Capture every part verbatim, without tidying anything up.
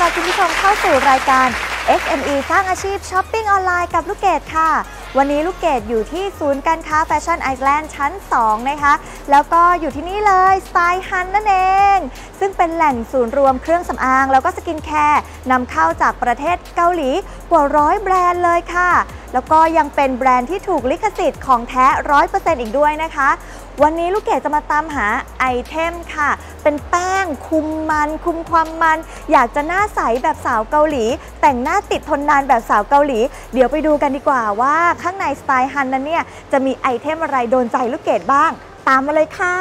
อนคุณผู้ชมเข้าสู่รายการ เอส เอ็ม อี สร้างอาชีพช้อปปิ้งออนไลน์กับลูกเกดค่ะวันนี้ลูกเกดอยู่ที่ศูนย์การค้าแฟชั่นไอแลนด์ชั้นสองนะคะแล้วก็อยู่ที่นี่เลยสไตล์ฮันนั่นเองซึ่งเป็นแหล่งศูนย์รวมเครื่องสำอางแล้วก็สกินแคร์นำเข้าจากประเทศเกาหลีกว่าร้อยแบรนด์เลยค่ะแล้วก็ยังเป็นแบรนด์ที่ถูกลิขสิทธิ์ของแท้ ร้อยเปอร์เซ็นต์ อีกด้วยนะคะวันนี้ลูกเกดจะมาตามหาไอเทมค่ะเป็นแป้งคุมมันคุมความมันอยากจะหน้าใสแบบสาวเกาหลีแต่งหน้าติดทนนานแบบสาวเกาหลีเดี๋ยวไปดูกันดีกว่าว่าข้างในสไตล์ฮันนั้นเนี่ยจะมีไอเทมอะไรโดนใจลูกเกดบ้างตามมาเลยค่ะ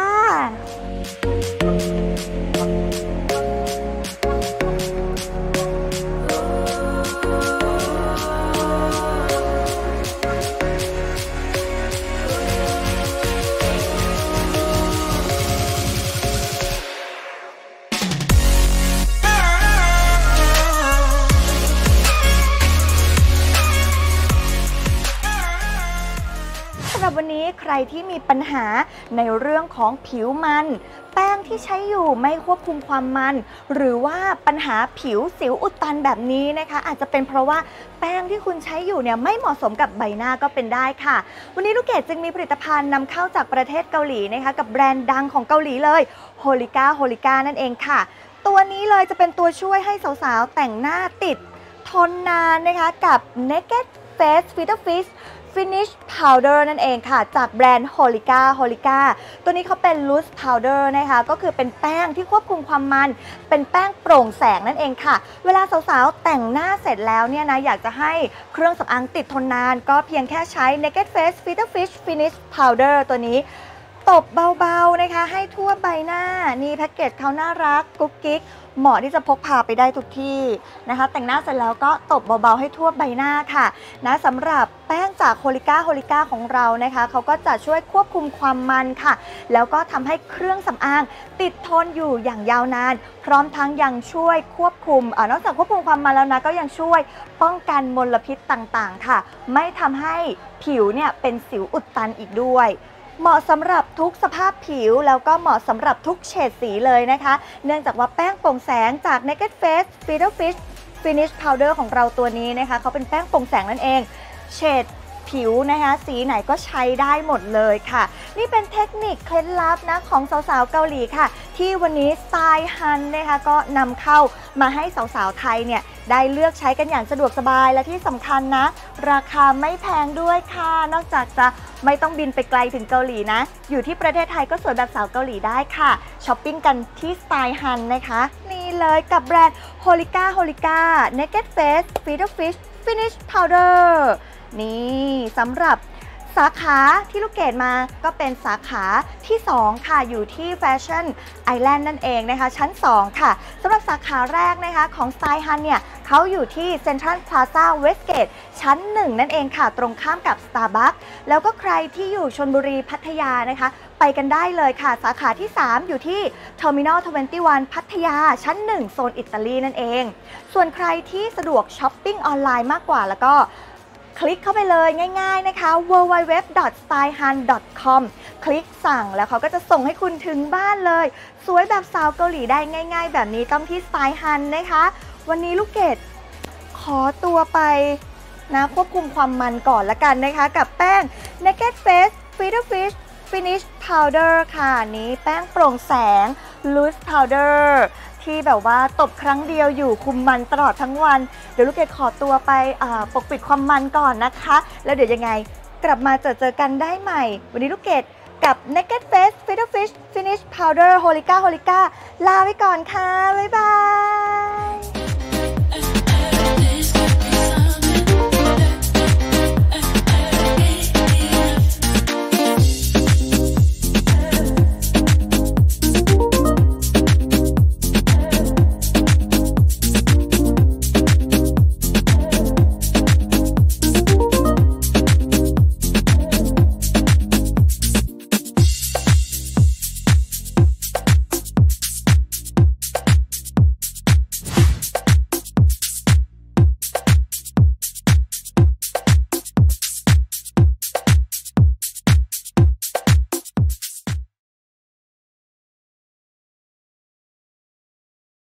วันนี้ใครที่มีปัญหาในเรื่องของผิวมันแป้งที่ใช้อยู่ไม่ควบคุมความมันหรือว่าปัญหาผิวสิวอุดตันแบบนี้นะคะอาจจะเป็นเพราะว่าแป้งที่คุณใช้อยู่เนี่ยไม่เหมาะสมกับใบหน้าก็เป็นได้ค่ะวันนี้ลูกเกดจึงมีผลิตภัณฑ์นำเข้าจากประเทศเกาหลีนะคะกับแบรนด์ดังของเกาหลีเลย Holika Holika นั่นเองค่ะตัวนี้เลยจะเป็นตัวช่วยให้สาวๆแต่งหน้าติดทนนานนะคะกับ Naked Face Filter Fish Finish Powder นั่นเองค่ะจากแบรนด์ Holika Holika ตัวนี้เขาเป็น Loose Powder นะคะก็คือเป็นแป้งที่ควบคุมความมันเป็นแป้งโปร่งแสงนั่นเองค่ะเวลาสาวๆแต่งหน้าเสร็จแล้วเนี่ยนะอยากจะให้เครื่องสำอางติดทนนานก็เพียงแค่ใช้ Naked Face Filter Fish Finish Powder ตัวนี้ตบเบาๆนะคะให้ทั่วใบหน้านี่แพ็กเกจเขาน่ารักกุ๊กกิ๊กเหมาะที่จะพกพาไปได้ทุกที่นะคะแต่งหน้าเสร็จแล้วก็ตบเบาๆให้ทั่วใบหน้าค่ะนะสำหรับแป้งจาก Holika Holika ของเรานะคะเขาก็จะช่วยควบคุมความมันค่ะแล้วก็ทำให้เครื่องสำอางติดทนอยู่อย่างยาวนานพร้อมทั้งยังช่วยควบคุมอ่านอกจากควบคุมความมันแล้วนะก็ยังช่วยป้องกันมลพิษต่างๆค่ะไม่ทำให้ผิวเนี่ยเป็นสิวอุดตันอีกด้วยเหมาะสำหรับทุกสภาพผิวแล้วก็เหมาะสำหรับทุกเฉดสีเลยนะคะเนื่องจากว่าแป้งโปร่งแสงจาก Naked Face Filter Fish Finish Powder ของเราตัวนี้นะคะเขาเป็นแป้งโปร่งแสงนั่นเองเฉดผิวนะคะสีไหนก็ใช้ได้หมดเลยค่ะนี่เป็นเทคนิคเคล็ดลับนะของสาวๆเกาหลีค่ะที่วันนี้สไตล์ฮันนะคะก็นำเข้ามาให้สาวๆไทยเนี่ยได้เลือกใช้กันอย่างสะดวกสบายและที่สำคัญนะราคาไม่แพงด้วยค่ะนอกจากจะไม่ต้องบินไปไกลถึงเกาหลีนะอยู่ที่ประเทศไทยก็สวยแบบสาวเกาหลีได้ค่ะช้อปปิ้งกันที่สไตล์ฮันนะคะนี่เลยกับแบรนด์ Holika Holika Naked Face Filter Fish Finish Powderนี่สำหรับสาขาที่ลูกเกดมาก็เป็นสาขาที่สองค่ะอยู่ที่แฟชั่นไอแลนด์นั่นเองนะคะชั้นสองค่ะสำหรับสาขาแรกนะคะของสไตล์ฮันเนี่ยเขาอยู่ที่เซ็นทรัลพลาซ่าเวสเกตชั้นหนึ่งนั่นเองค่ะตรงข้ามกับ Starbucks แล้วก็ใครที่อยู่ชลบุรีพัทยานะคะไปกันได้เลยค่ะสาขาที่สามอยู่ที่ Terminal ยี่สิบเอ็ด พัทยาชั้นหนึ่งโซนอิตาลีนั่นเองส่วนใครที่สะดวกช้อปปิ้งออนไลน์มากกว่าแล้วก็คลิกเข้าไปเลยง่ายๆนะคะ ดับเบิลยู ดับเบิลยู ดับเบิลยู ดอท สไตล์ฮัน ดอท คอม คลิกสั่งแล้วเขาก็จะส่งให้คุณถึงบ้านเลยสวยแบบสาวเกาหลีได้ง่ายๆแบบนี้ต้องที่สไตล์ฮันนะคะวันนี้ลูกเกดขอตัวไปนะควบคุมความมันก่อนละกันนะคะกับแป้ง Naked Face Filter Fish Finish Powder ค่ะนี้แป้งโปร่งแสง Loose Powderที่แบบว่าตบครั้งเดียวอยู่คุมมันตลอดทั้งวันเดี๋ยวลูกเกดขอตัวไปปกปิดความมันก่อนนะคะแล้วเดี๋ยวยังไงกลับมาเจอเจอกันได้ใหม่วันนี้ลูกเกดกับ Naked Face Filter Fish Finish Powder Holika Holika ลาไปก่อนค่ะบ๊ายบาย